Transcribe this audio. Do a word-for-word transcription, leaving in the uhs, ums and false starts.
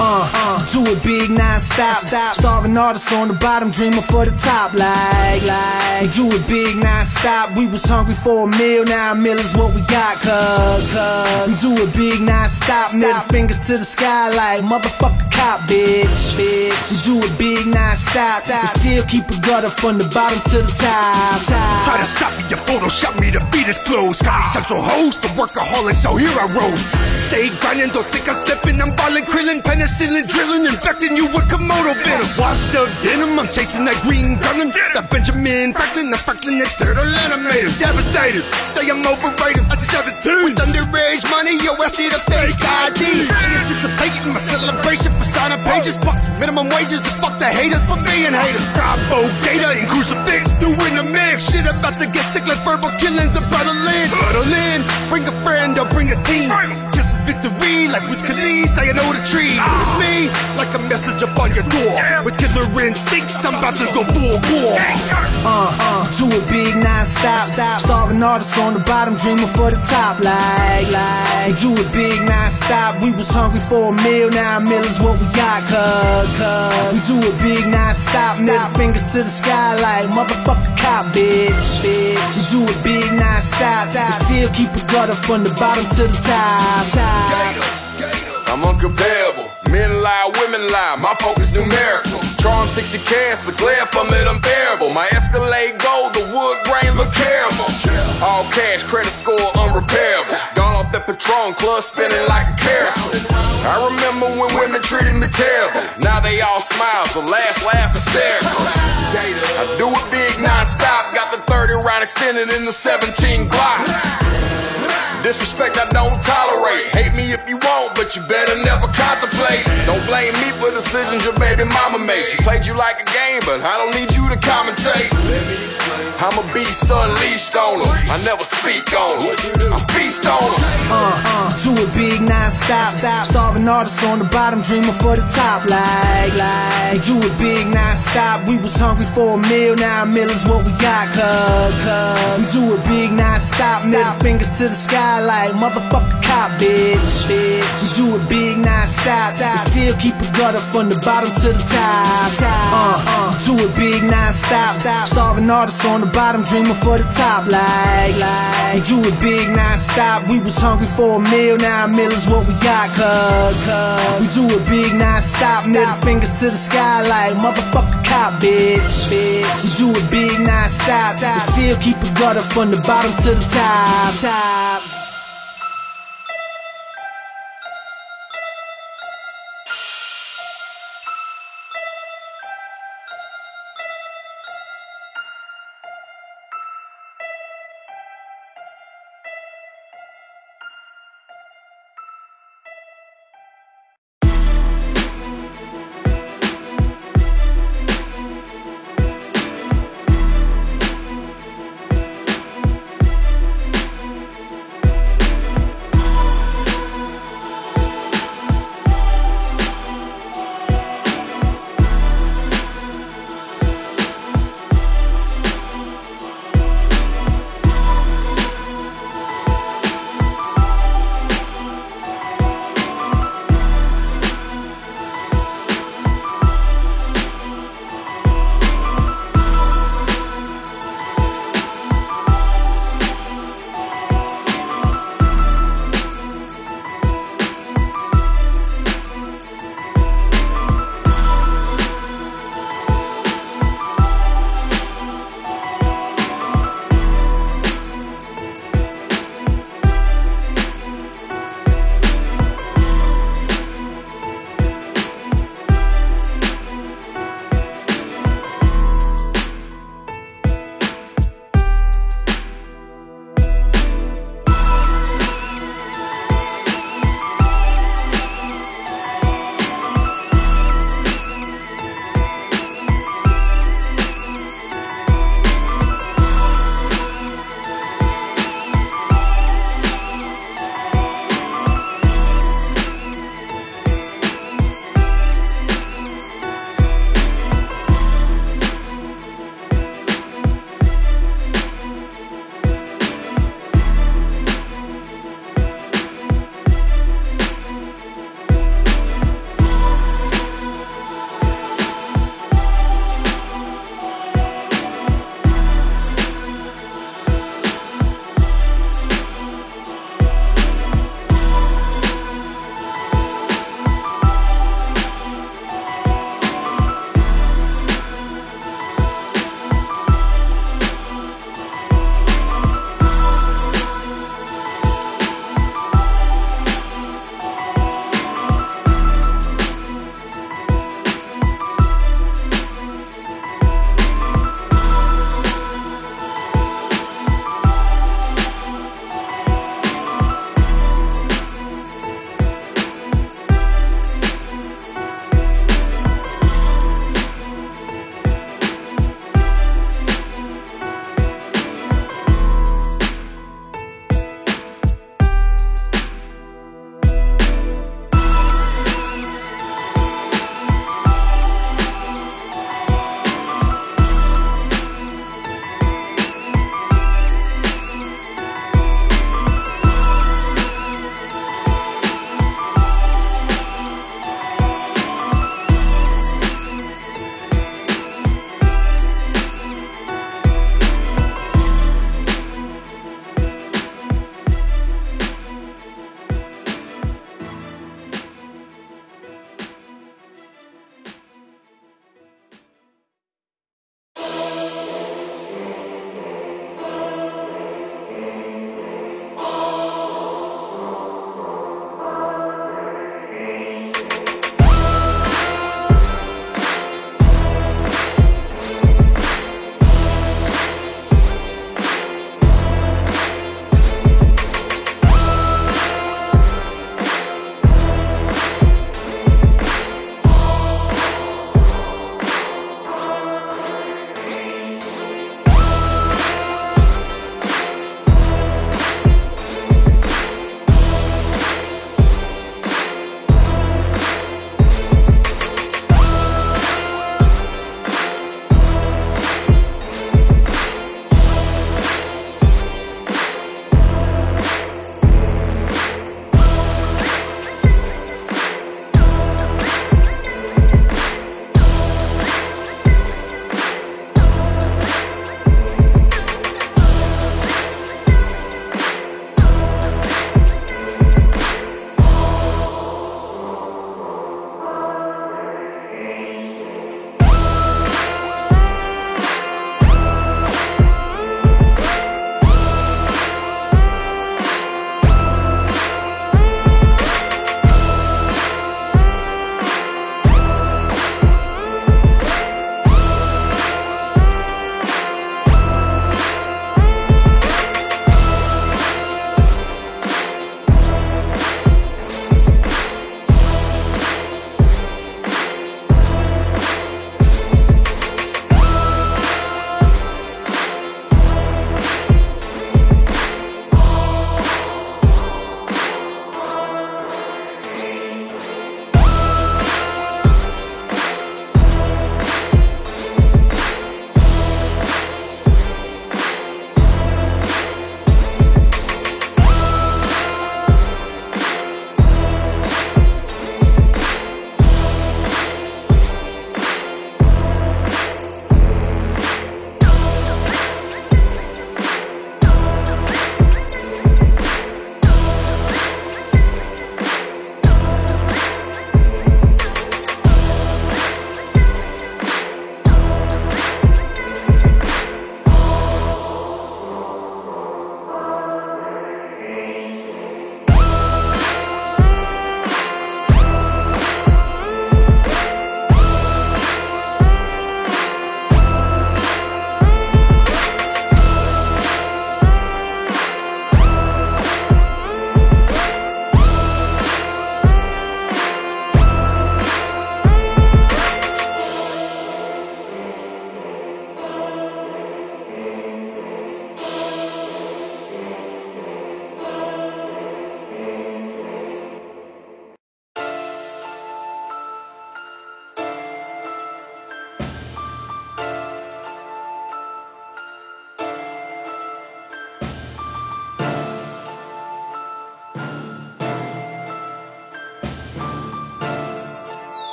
Uh, uh, do it big non-stop. Starving artists on the bottom, dreaming for the top. Like, like, do it big non-stop. We was hungry for a meal, now a meal is what we got. Cause, cause, do it big non-stop. Middle fingers to the sky like motherfucker cop, bitch. Bitch, do it big non-stop. And still keep it gutter from the bottom to the top. top. Try to stop me, you Photoshop me, the beat is closed. Got me central host, the workaholic, so here I rose. Say grinding, don't think I'm slipping. I'm balling, krillin, penicillin, drilling, infecting you with Komodo venom. Washed up denim, I'm chasing that green gunnin'. That Benjamin Franklin, the Franklin, that turtle animated. Devastated, say I'm overrated. I see seventeen with underage money, yo, I see the fake I D. Anticipating my celebration for signing pages. Fuck minimum wages and fuck the haters for being haters. Bravo, Gator, and Crucifix, doing the mix. Shit about to get sick like verbal killings of Brother Lynch. Brother Lynch, bring a friend or bring a team. Just as victory, like Wiz Khalifa, I know the tree. It's me, like a message up on your door. With killer instincts, I'm about to go full war. Uh, uh, do it big non-stop. Starving artists on the bottom, dreaming for the top. Like, like, do it big non-stop. We was hungry for a meal, now a meal is what we got. Cause, cause, we do it big non-stop. Middle fingers to the sky like motherfucker cop, bitch. Bitch, we do it big non-stop. And still keep it gutter from the bottom to the top. top. I'm uncomparable. Men lie, women lie, my focus numerical. Charm sixty carats, the glare from it unbearable. My Escalade gold, the wood grain look caramel. All cash, credit score unrepairable. Gone off that Patron, club spinning like a carousel. I remember when women treated me terrible. Now they all smile, so last laugh hysterical. I do it big non-stop, got the thirty round extended in the seventeen Glock. Disrespect I don't tolerate. Hate me if you want, but you better never contemplate. Don't blame me for decisions your baby mama made. She played you like a game, but I don't need you to commentate. I'm a beast unleashed on them. I never speak on them. I'm beast on them. Uh, uh, do it big non-stop. Starving artists on the bottom, dreaming for the top. Like, like, do it big non-stop. We was hungry for a meal, now a meal is what we got. Cause, cause, we do it big non-stop. Middle fingers to the sky like motherfucker cop, bitch. Bitch, we do it big non-stop. And still keep it gutter from the bottom to the top. Uh, uh, do it big non-stop. Starving artists on the bottom, dreaming for the top. Like, like, we do it big non-stop. We was hungry for a meal, now a meal is what we got. Cause, cause, we do it big non-stop. Middle fingers to the sky like motherfucker cop, bitch. Bitch, we do it big non-stop. And still keep it gutter from the bottom to the top. top.